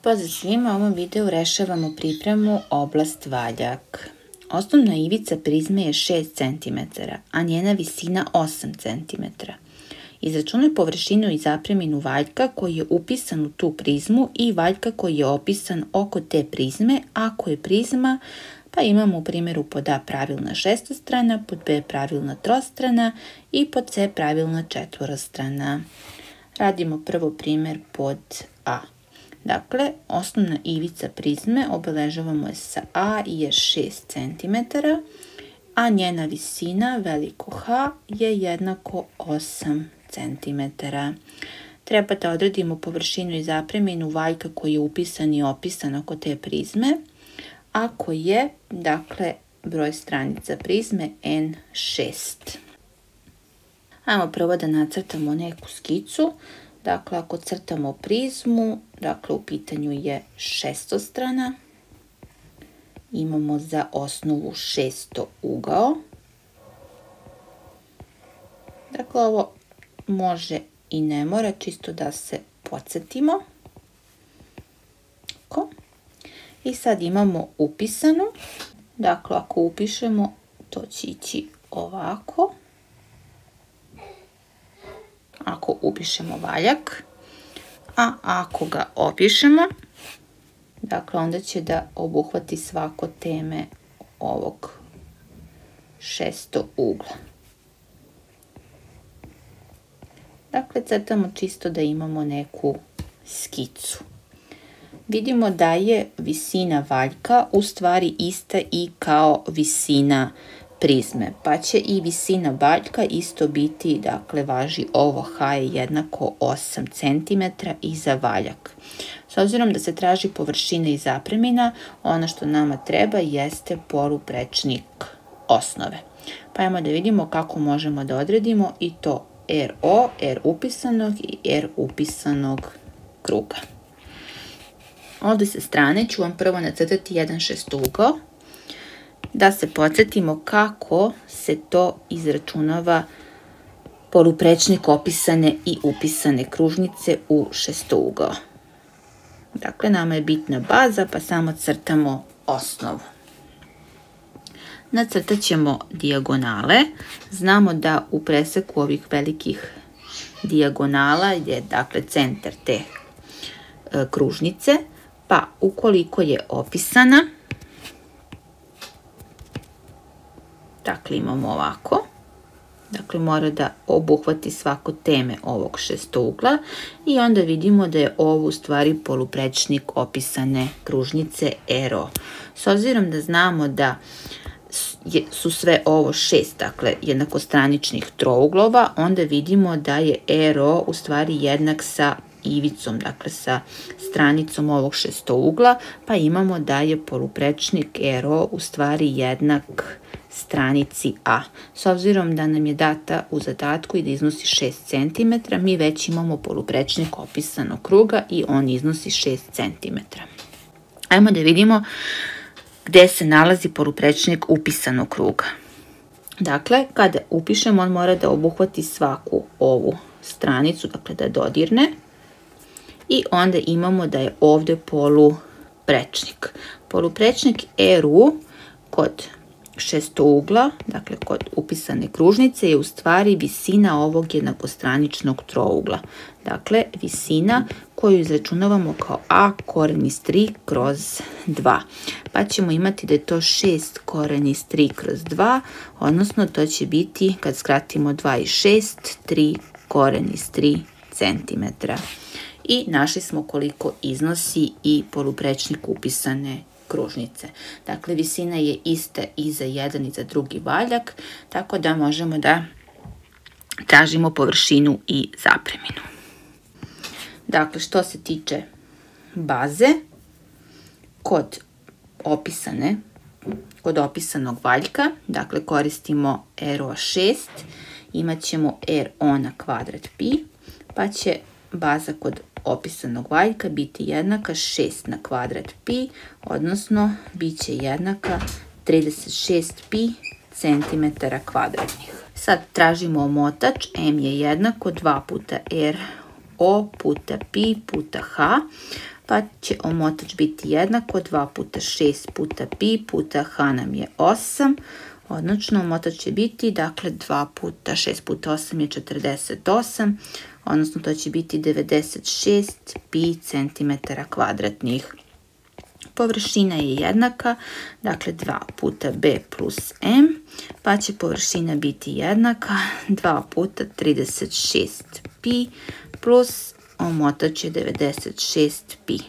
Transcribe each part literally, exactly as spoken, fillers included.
Pozdrav svima, u ovom videu rešavamo pripremu oblast valjak. Osnovna ivica prizme je šest centimetara, a njena visina osam centimetara. Izračunaj površinu i zapreminu valjka koji je upisan u tu prizmu i valjka koji je opisan oko te prizme. Ako je prizma, pa imamo u primjeru pod A pravilna šestostrana, pod B pravilna trostrana i pod C pravilna četvorostrana. Radimo prvo primjer pod A. Dakle, osnovna ivica prizme obeležavamo je sa A i je šest centimetara, a njena visina, veliko H, je jednako osam centimetara. Treba da odredimo površinu i zapreminu valjka koji je upisan i opisan oko te prizme, ako je, dakle, broj stranica prizme en šest. Ajmo prvo da nacrtamo neku skicu. Dakle, ako crtamo prizmu, dakle, u pitanju je šestostrana. Imamo za osnovu šesto ugao. Dakle, ovo može i ne mora, čisto da se podsjetimo. I sad imamo upisanu. Dakle, ako upišemo, to će ići ovako. Ako upišemo valjak, a ako ga opišemo, dakle, onda će da obuhvati svako teme ovog šesto ugla. Dakle, crtamo čisto da imamo neku skicu. Vidimo da je visina valjka u stvari ista i kao visina prizme, pa će i visina valjka isto biti, dakle, važi ovo H je jednako osam centimetara i za valjak. S obzirom da se traži površina i zapremina, ono što nama treba jeste poluprečnik osnove. Pa ajmo da vidimo kako možemo da odredimo i to R O, R upisanog i R upisanog kruga. Ovdje sa strane ću vam prvo nacrtati jedan šestougao, da se podsjetimo kako se to izračunava poluprečnik opisane i upisane kružnice u šestougao. Dakle, nama je bitna baza, pa samo crtamo osnovu. Nacrtat ćemo dijagonale. Znamo da u preseku ovih velikih dijagonala je, dakle, centar te e, kružnice, pa ukoliko je opisana, dakle, imamo ovako, dakle, mora da obuhvati svako teme ovog šestougla i onda vidimo da je ovo u stvari poluprečnik opisane kružnice R O. S obzirom da znamo da su sve ovo šest, dakle, jednakostraničnih trouglova, onda vidimo da je R O u stvari jednak sa ivicom, dakle, sa stranicom ovog šestougla, pa imamo da je poluprečnik R O u stvari jednak stranici A. S obzirom da nam je data u zadatku i da iznosi šest centimetara, mi već imamo poluprečnik opisanog kruga i on iznosi šest centimetara. Ajmo da vidimo gde se nalazi poluprečnik upisanog kruga. Dakle, kada upišemo, on mora da obuhvati svaku ovu stranicu, dakle, da dodirne. I onda imamo da je ovdje poluprečnik. Poluprečnik R U kod šestougla, dakle, kod upisane kružnice, je u stvari visina ovog jednakostraničnog trougla. Dakle, visina koju izračunavamo kao A koren iz tri kroz dva. Pa ćemo imati da je to šest koren iz tri kroz dva, odnosno to će biti, kad skratimo dva i šest, tri koren iz tri centimetra. I našli smo koliko iznosi i poluprečnik upisane kružnice. Dakle, visina je ista i za jedan i za drugi valjak, tako da možemo da tražimo površinu i zapreminu. Dakle, što se tiče baze, kod opisane, kod opisanog valjka, dakle, koristimo R O šest, imat ćemo R O na kvadrat pi, pa će baza kod opisanog valjka biti jednaka šest na kvadrat pi, odnosno bit će jednaka trideset šest pi centimetara kvadratnih. Sad tražimo omotač, M je jednako dva puta R O puta pi puta H. pa će omotač biti jednako dva puta šest puta pi puta h nam je osam, odnosno omotač će biti, dakle, dva puta šest puta osam je četrdeset osam, odnosno to će biti devedeset šest pi centimetara kvadratnih. Površina je jednaka, dakle dva puta b plus m, pa će površina biti jednaka dva puta trideset šest pi plus omotač je devedeset šest pi.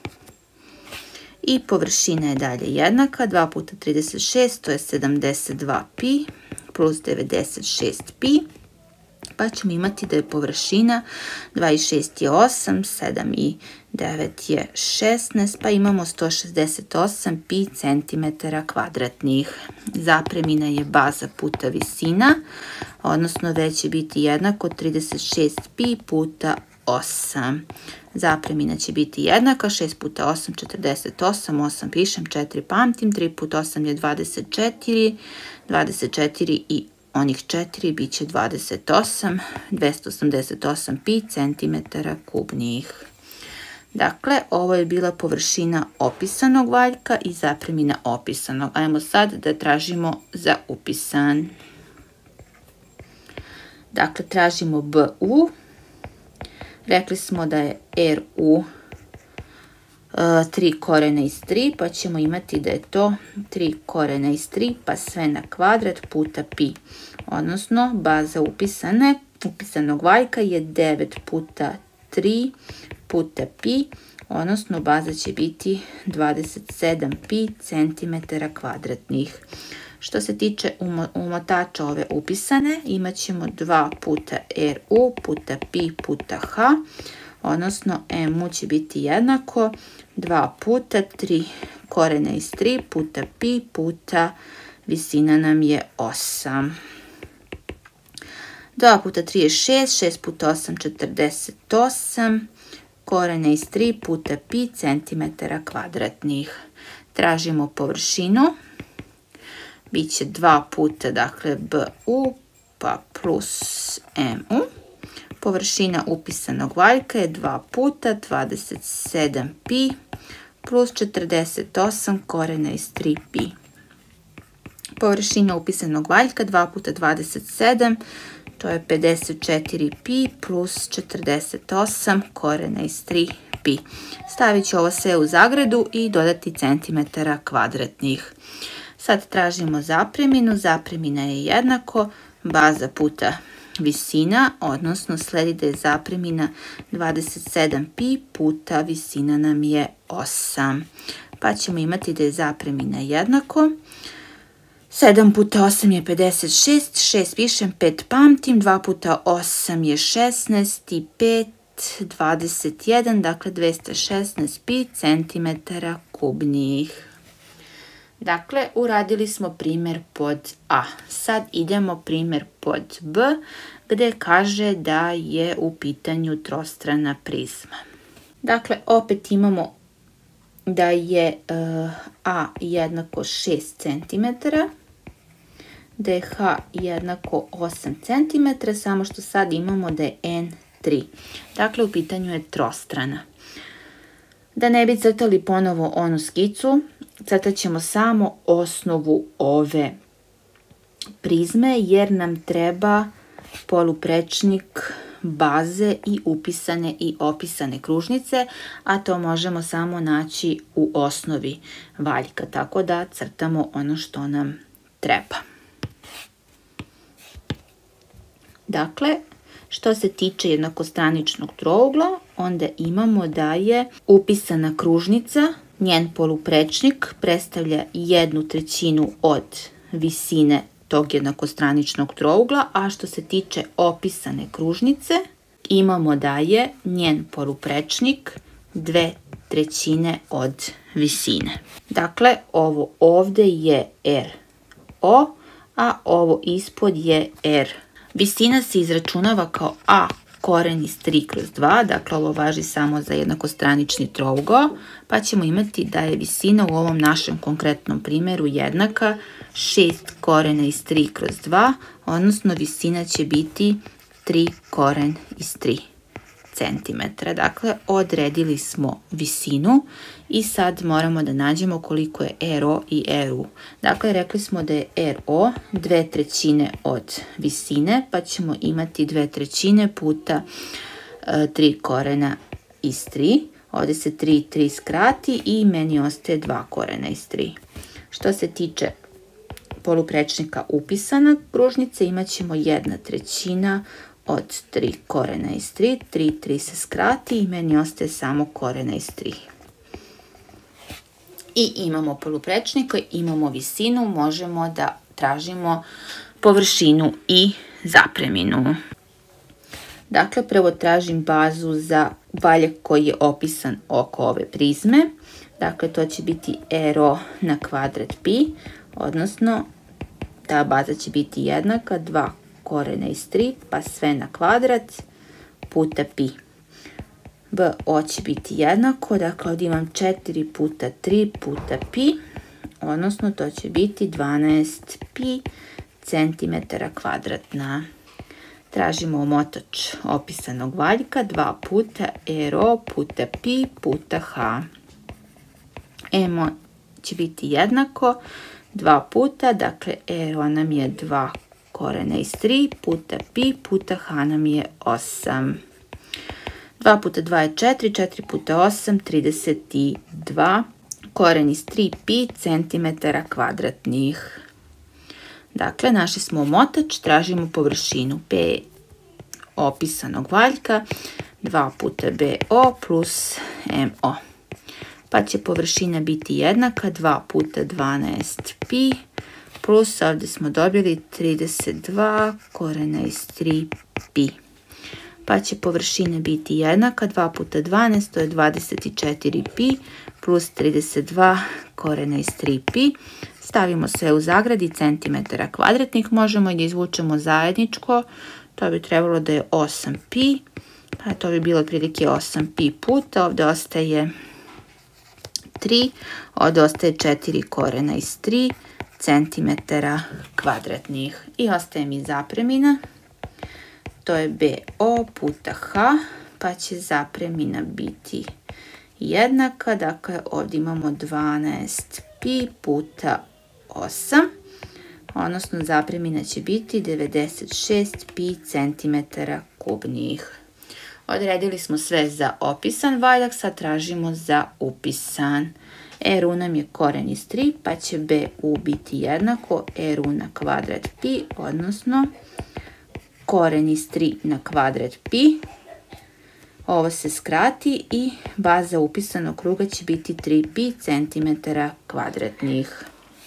I površina je dalje jednaka, dva puta trideset šest, to je sedamdeset dva pi plus devedeset šest pi. Pa ćemo imati da je površina dva i šest je osam, sedam i devet je šesnaest, pa imamo sto šezdeset osam pi centimetara kvadratnih. Zapremina je baza puta visina, odnosno v će biti jednako trideset šest pi puta osam. Zapremina će biti jednaka, šest puta osam, četrdeset osam, osam pišem, četiri pamtim, tri puta osam je dvadeset četiri, dvadeset četiri i onih četiri bit će dvadeset osam, dvesta osamdeset osam pi centimetara kubnih. Dakle, ovo je bila površina opisanog valjka i zapremina opisanog. Ajmo sad da tražimo za upisan. Dakle, tražimo B U. Rekli smo da je R U tri korena iz tri, pa ćemo imati da je to tri korena iz tri, pa sve na kvadrat puta pi. Odnosno, baza upisane, upisanog valjka je devet puta tri puta pi, odnosno baza će biti dvadeset sedam pi centimetara kvadratnih. Što se tiče umotača ove upisane, imat ćemo dva puta R U puta pi puta h, odnosno M U će biti jednako dva puta tri korena iz tri puta pi puta visina nam je osam. dva puta tri je šest, šest puta osam četrdeset osam, korena iz tri puta pi centimetara kvadratnih. Tražimo površinu. Biće dva puta, dakle, B U pa plus M U. Površina upisanog valjka je dva puta dvadeset sedam pi plus četrdeset osam korena iz tri pi. Površina upisanog valjka dva puta dvadeset sedam, to je pedeset četiri pi plus četrdeset osam korena iz tri pi. Stavit ću ovo sve u zagradu i dodati centimetara kvadratnih. Sad tražimo zapreminu. Zapremina je jednako baza puta visina, odnosno sledi da je zapremina dvadeset sedam pi puta visina nam je osam. Pa ćemo imati da je zapremina jednako sedam puta osam je pedeset šest, šest pišem, pet pamtim, dva puta osam je šesnaest i pet, dvadeset jedan, dakle dvesta šesnaest pi centimetara kubnih. Dakle, uradili smo primjer pod A. Sad idemo primjer pod B, gde kaže da je u pitanju trostrana prizma. Dakle, opet imamo da je uh, A jednako šest centimetara, da je H jednako osam centimetara, samo što sad imamo da je N tri. Dakle, u pitanju je trostrana. Da ne bi crtali ponovo onu skicu, crtat ćemo samo osnovu ove prizme, jer nam treba poluprečnik baze i upisane i opisane kružnice, a to možemo samo naći u osnovi valjka, tako da crtamo ono što nam treba. Dakle, što se tiče jednakostraničnog trougla, onda imamo da je upisana kružnica, njen poluprečnik predstavlja jednu trećinu od visine tog jednakostraničnog trougla, a što se tiče opisane kružnice, imamo da je njen poluprečnik dve trećine od visine. Dakle, ovo ovde je R O, a ovo ispod je R. Visina se izračunava kao A koren iz tri kroz dva, dakle ovo važi samo za jednakostranični trougao, pa ćemo imati da je visina u ovom našem konkretnom primjeru jednaka šest korena iz tri kroz dva, odnosno visina će biti tri koren iz tri centimetara. Dakle, odredili smo visinu i sad moramo da nađemo koliko je R O i R U. Dakle, rekli smo da je R O dve trećine od visine, pa ćemo imati dve trećine puta tri korena iz tri. Ovdje se tri i tri skrati i meni ostaje dva korena iz tri. Što se tiče poluprečnika upisana kružnice, imat ćemo jedna trećina od tri korena iz tri. tri i tri se skrati i meni ostaje samo korena iz tri. I imamo poluprečnika, imamo visinu, možemo da tražimo površinu i zapreminu. Dakle, prvo tražim bazu za valjak koji je opisan oko ove prizme. Dakle, to će biti R O na kvadrat pi, odnosno ta baza će biti jednaka dva korena iz tri, pa sve na kvadrat puta pi. B O će biti jednako, dakle ovdje imam četiri puta tri puta pi, odnosno to će biti dvanaest pi centimetara kvadratna. Tražimo omotač opisanog valjka, dva puta R O puta pi puta H. M O će biti jednako, dva puta, dakle R O nam je dva korena iz tri puta pi puta H nam je osam. dva puta dva je četiri, četiri puta osam, trideset dva koren iz tri pi centimetara kvadratnih. Dakle, našli smo omotač, tražimo površinu P opisanog valjka, dva puta B O plus M O. Pa će površina biti jednaka, dva puta dvanaest pi, plus ovdje smo dobili trideset dva korena iz tri pi. Pa će površina biti jednaka, dva puta dvanaest, to je dvadeset četiri pi, plus trideset dva korena iz tri pi. Stavimo sve u zagradi centimetara kvadratnih, možemo i da izvučemo zajedničko, to bi trebalo da je osam pi, pa to bi bilo otprilike osam pi puta, ovdje ostaje tri, ovdje ostaje četiri korena iz tri centimetara kvadratnih. I ostaje mi zapremina, to je B O puta H, pa će zapremina biti jednaka, dakle ovdje imamo dvanaest pi puta osam, odnosno zapremina će biti devedeset šest pi centimetara kubnih. Odredili smo sve za opisan valjak, sad tražimo za upisan. R U nam je koren iz tri, pa će B U biti jednako R U na kvadrat pi, odnosno koren iz tri na kvadrat pi. Ovo se skrati i baza upisanog kruga će biti tri pi centimetara kvadratnih.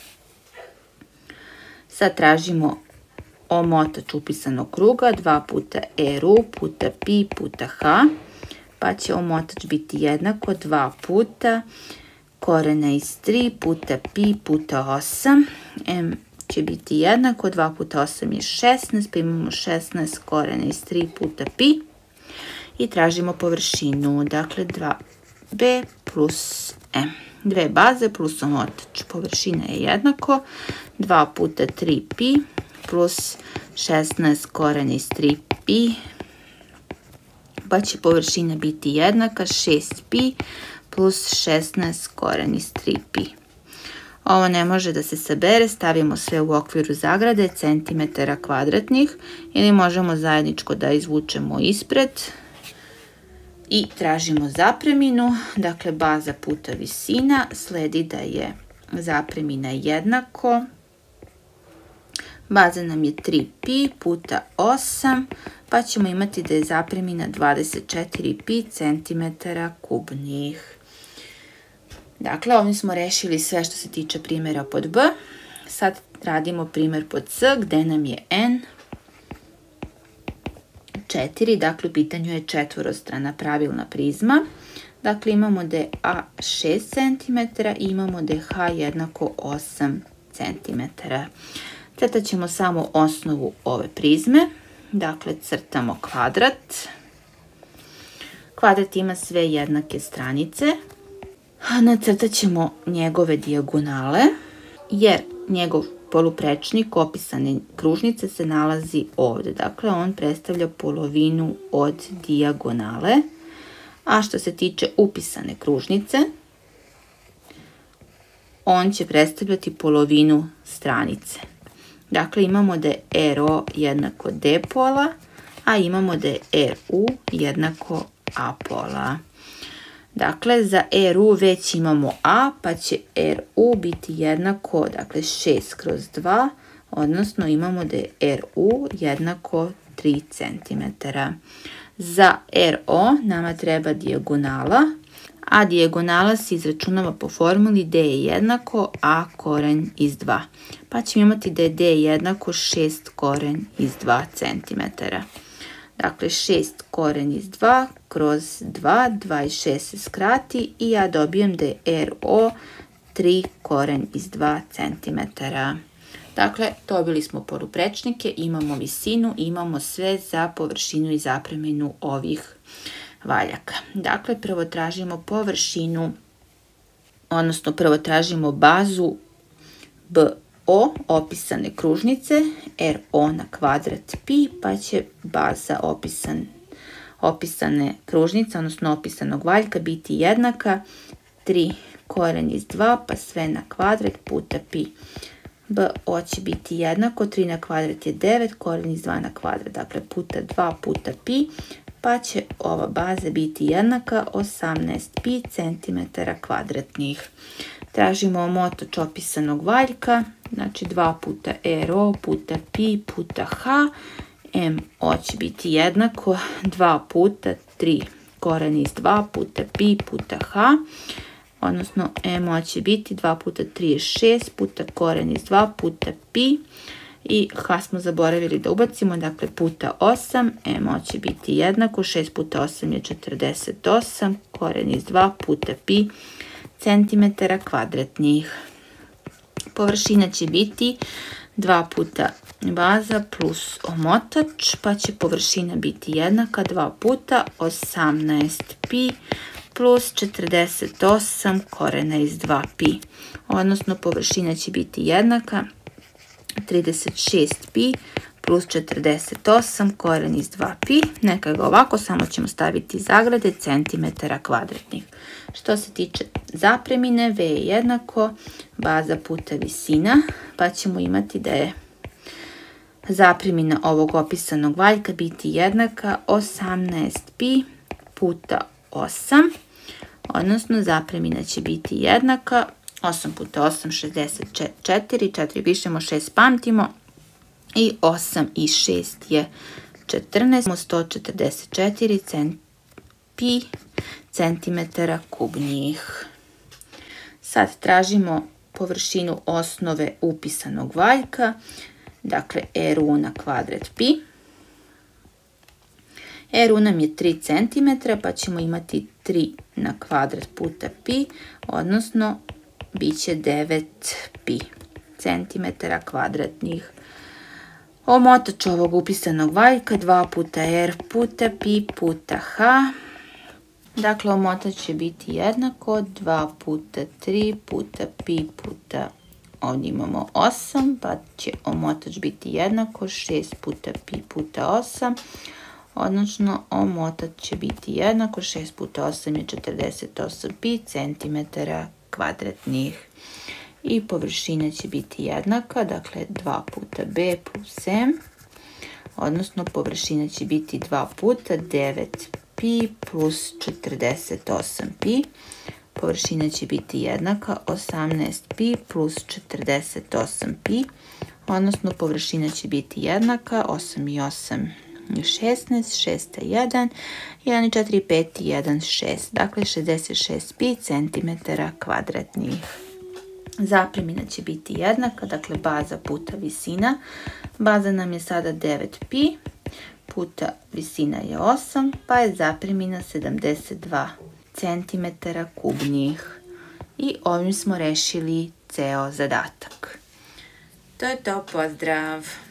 Sad tražimo omotač upisanog kruga, dva puta R U puta pi puta H, pa će omotač biti jednako dva puta korena iz tri puta pi puta osam. M će biti jednako, dva puta osam je šesnaest, pa imamo šesnaest korena iz tri puta pi. I tražimo površinu, dakle dva B plus M. Dve baze plus omotač. Površina je jednako, dva puta tri pi plus šesnaest koren iz tri pi, pa će površina biti jednaka šest pi plus šesnaest koren iz tri pi. Ovo ne može da se sabere, stavimo sve u okviru zagrade centimetara kvadratnih ili možemo zajedničko da izvučemo ispred i tražimo zapreminu, dakle baza puta visina, sledi da je zapremina jednako, baza nam je tri pi puta osam, pa ćemo imati da je zapremina dvadeset četiri pi centimetara kubnih. Dakle, ovdje smo rešili sve što se tiče primjera pod B. Sad radimo primjer pod C, gde nam je N četiri, dakle u pitanju je četvorostrana pravilna prizma. Dakle, imamo da je A šest centimetara i imamo da je H jednako osam centimetara. Crtat ćemo samo osnovu ove prizme. Dakle, crtamo kvadrat. Kvadrat ima sve jednake stranice. Nacrtat ćemo njegove dijagonale, jer njegov poluprečnik opisane kružnice se nalazi ovde. Dakle, on predstavlja polovinu od dijagonale. A što se tiče upisane kružnice, on će predstavljati polovinu stranice. Dakle, imamo da je R O jednako D pola, a imamo da je R U jednako A pola. Dakle, za R U već imamo A, pa će R U biti jednako, dakle, šest kroz dva, odnosno imamo da je R U jednako tri centimetra. Za R O nama treba dijagonala, a dijagonala se izračunava po formuli D je jednako A koren iz dva. Pa ćemo imati da je D jednako šest koren iz dva centimetra. Dakle, šest koren iz dva kroz dva, dvadeset šest se skrati i ja dobijem da je R O tri koren iz dva centimetra. Dakle, dobili smo poluprečnike, imamo visinu, imamo sve za površinu i zapreminu ovih valjaka. Dakle, prvo tražimo površinu, odnosno prvo tražimo bazu B O opisane kružnice, R O na kvadrat pi, pa će baza opisan, opisane kružnice, odnosno opisanog valjka biti jednaka tri koren iz dva, pa sve na kvadrat puta pi. B O će biti jednako, tri na kvadrat je devet, koren iz dva na kvadrat, dakle puta dva puta pi, pa će ova baza biti jednaka osamnaest pi centimetara kvadratnih. Tražimo omotač opisanog valjka, znači dva puta R O puta pi puta H, M O će biti jednako dva puta tri koren iz dva puta pi puta H, odnosno M O će biti dva puta tri je šest puta koren iz dva puta pi i H smo zaboravili da ubacimo, dakle puta osam, M O će biti jednako, šest puta osam je četrdeset osam, koren iz dva puta pi centimetara kvadratnih. Površina će biti dva puta baza plus omotač, pa će površina biti jednaka dva puta osamnaest pi plus četrdeset osam korena iz dva pi, odnosno površina će biti jednaka trideset šest pi plus četrdeset osam koren iz dva pi, neka ga ovako, samo ćemo staviti zagrade centimetara kvadratnih. Što se tiče zapremine, V je jednako baza puta visina, pa ćemo imati da je zapremina ovog opisanog valjka biti jednaka osamnaest pi puta osam, odnosno zapremina će biti jednaka osam puta osam, šezdeset četiri, četiri pišemo, šest pamtimo i osam i šest je četrnaest, sto četrdeset četiri pi centimetara kubnih. Sad tražimo površinu osnove upisanog valjka, dakle R U na kvadrat pi. R U nam je tri centimetra, pa ćemo imati tri na kvadrat puta pi, odnosno bit će devet pi centimetara kvadratnih. Omotač ovog upisanog valjka dva puta R puta pi puta H. Dakle, omotač će biti jednako dva puta tri puta pi puta, ovdje imamo osam, pa će omotač biti jednako šest puta pi puta osam, odnosno omotač će biti jednako šest puta osam je četrdeset osam pi centimetara kvadratnih. I površina će biti jednaka, dakle dva puta B plus M, odnosno površina će biti dva puta devet pi plus četrdeset osam pi. Površina će biti jednaka osamnaest pi plus četrdeset osam pi, odnosno površina će biti jednaka osam i osam je šesnaest, šest je jedan, jedan i četiri je pet i jedan šest, dakle šezdeset šest pi centimetara kvadratnih. Zapremina će biti jednaka, dakle baza puta visina. Baza nam je sada devet pi, puta visina je osam, pa je zapremina sedamdeset dva centimetara kubnih. I ovim smo rešili ceo zadatak. To je to, pozdrav!